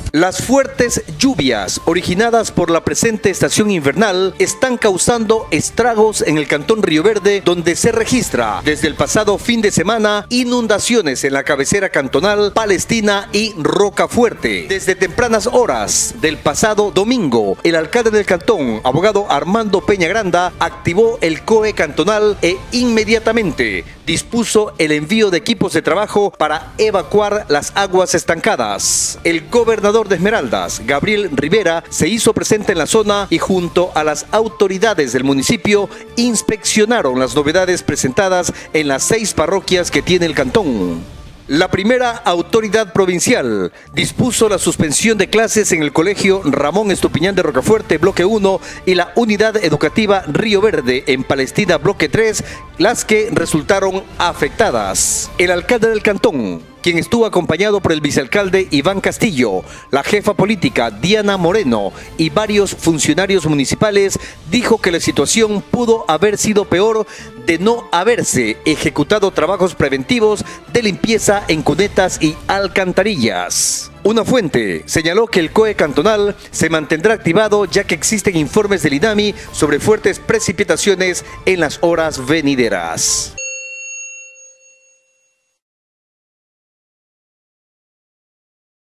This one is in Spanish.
Las fuertes lluvias originadas por la presente estación invernal están causando estragos en el cantón Río Verde, donde se registra desde el pasado fin de semana inundaciones en la cabecera cantonal Palestina y Rocafuerte. Desde tempranas horas del pasado domingo, el alcalde del cantón, abogado Armando Peña Granda, activó el COE cantonal e inmediatamente dispuso el envío de equipos de trabajo para evacuar las aguas estancadas. El gobernador de Esmeraldas, Gabriel Rivera, se hizo presente en la zona y junto a las autoridades del municipio inspeccionaron las novedades presentadas en las 6 parroquias que tiene el cantón. La primera autoridad provincial dispuso la suspensión de clases en el colegio Ramón Estupiñán de Rocafuerte, bloque 1, y la unidad educativa Río Verde en Palestina, bloque 3, las que resultaron afectadas. El alcalde del cantón, quien estuvo acompañado por el vicealcalde Iván Castillo, la jefa política Diana Moreno y varios funcionarios municipales, dijo que la situación pudo haber sido peor de no haberse ejecutado trabajos preventivos de limpieza en cunetas y alcantarillas. Una fuente señaló que el COE cantonal se mantendrá activado ya que existen informes del INAMI sobre fuertes precipitaciones en las horas venideras.